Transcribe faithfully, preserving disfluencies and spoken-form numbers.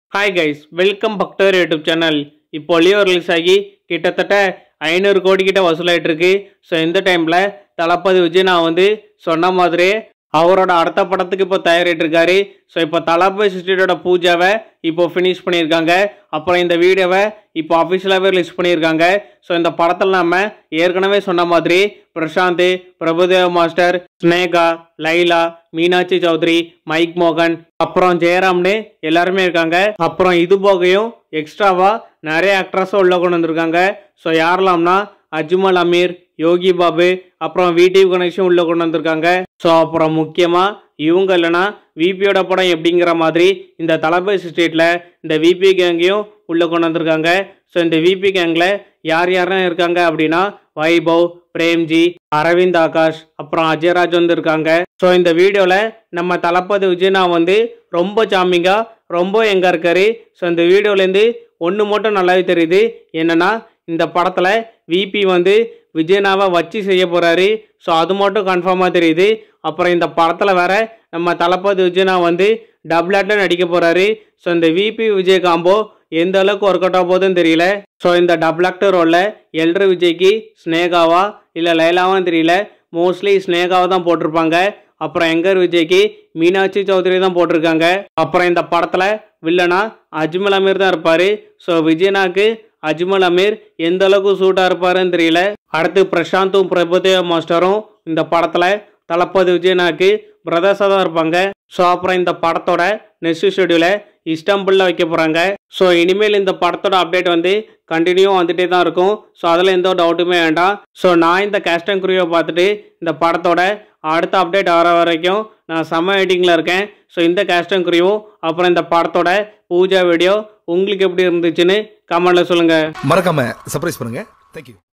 Hi guys, welcome back to our YouTube channel. இப்போ Leo release ஆகி கிட்டத்தட்ட ஐநூறு கோடி கிட்ட வசூலாயிட்டு இருக்கு. ஸோ இந்த டைம்ல தளபதி விஜய் நான் வந்து சொன்ன மாதிரி அவரோட அடுத்த படத்துக்கு இப்போ தயாரிட்டு இருக்காரு. ஸோ இப்போ தளபதி சிஸ்டரோட பூஜாவை இப்போ ஃபினிஷ் பண்ணியிருக்காங்க. அப்புறம் இந்த வீடியோவை இப்போ அஃபிஷியலாகவே ரிலீஸ் பண்ணியிருக்காங்க. ஸோ இந்த படத்தில் நம்ம ஏற்கனவே சொன்ன மாதிரி பிரசாந்த், பிரபுதேவ மாஸ்டர், ஸ்னேகா, லைலா, மீனாட்சி சௌத்ரி, மைக் மோகன், அப்புறம் ஜெயராம்னு எல்லாருமே இருக்காங்க. அப்புறம் இது போகையும் எக்ஸ்ட்ராவா நிறைய ஆக்ட்ரஸும் உள்ள கொண்டு வந்திருக்காங்க. ஸோ யாரெல்லாம்னா அஜ்மல் அமீர், யோகி பாபு, அப்புறம் விடிவி கணேஷும் உள்ள கொண்டு வந்திருக்காங்க. ஸோ அப்புறம் முக்கியமாக இவங்க இல்லைனா விபியோட படம் எப்படிங்கிற மாதிரி இந்த தளபதி ஸ்டேட்டில் இந்த விபி கேங்கையும் உள்ளே கொண்டு வந்திருக்காங்க. ஸோ இந்த விபி கேங்கில் யார் யாரெல்லாம் இருக்காங்க அப்படின்னா வைபவ், பிரேம்ஜி, அரவிந்த் ஆகாஷ், அப்புறம் அஜயராஜ் வந்து இருக்காங்க. ஸோ இந்த வீடியோவில் நம்ம தளபதி விஜய்னா வந்து ரொம்ப சாமிங்காக ரொம்ப எங்கே இருக்காரு. ஸோ இந்த வீடியோலேருந்து ஒன்று மட்டும் நல்லாவே தெரியுது. என்னென்னா இந்த படத்தில் விபி வந்து விஜயனாவை வச்சு செய்ய போகிறாரு. ஸோ அது மட்டும் கன்ஃபார்மாக தெரியுது. அப்புறம் இந்த படத்தில் வேற நம்ம தளபதி விஜயனா வந்து டபுள் ஆக்டில் நடிக்க போகிறாரு. ஸோ இந்த விபி விஜய் காம்போ எந்த அளவுக்கு ஒர்க் அவுட் ஆக போகுதுன்னு தெரியல. ஸோ இந்த டபுள் ஆக்டர் ரோலில் எல்டர் விஜய்க்கு ஸ்னேகாவா இல்லை லைலாவான்னு தெரியல. மோஸ்ட்லி ஸ்னேகாவை தான் போட்டிருப்பாங்க. அப்புறம் எங்கர் விஜய்க்கு மீனாட்சி சௌத்ரி தான் போட்டிருக்காங்க. அப்புறம் இந்த படத்தில் வில்லனா அஜ்மல் அமீர் தான் இருப்பார். ஸோ விஜயனாக்கு அஜ்மல் அமீர் எந்த அளவுக்கு சூட்டாக இருப்பாருன்னு தெரியல. அடுத்து பிரசாந்தும் பிரபுதேவ மாஸ்டரும் இந்த படத்தில் தளபதி விஜயனாக்கு பிரதர்ஸாக தான் இருப்பாங்க. ஸோ அப்புறம் இந்த படத்தோட நெக்ஸ்ட் ஷெடியூலை இஸ்டாம்புளில் வைக்க போகிறாங்க. ஸோ இனிமேல் இந்த படத்தோட அப்டேட் வந்து கண்டினியூ வந்துட்டே தான் இருக்கும். ஸோ அதில் எந்த டவுட்டுமே வேண்டாம். ஸோ நான் இந்த கேஸ்ட் அண்ட் க்ரூவை பார்த்துட்டு இந்த படத்தோட அடுத்த அப்டேட் வர வரைக்கும் நான் செம்ம வெயிட்டிங்கில் இருக்கேன். ஸோ இந்த கேஸ்ட் அண்ட் க்ரூவும் அப்புறம் இந்த படத்தோட பூஜா வீடியோ உங்களுக்கு எப்படி இருந்துச்சுன்னு கமெண்ட்ல சொல்லுங்கள். மறக்காம சர்ப்ரைஸ் பண்ணுங்க. தேங்க்யூ.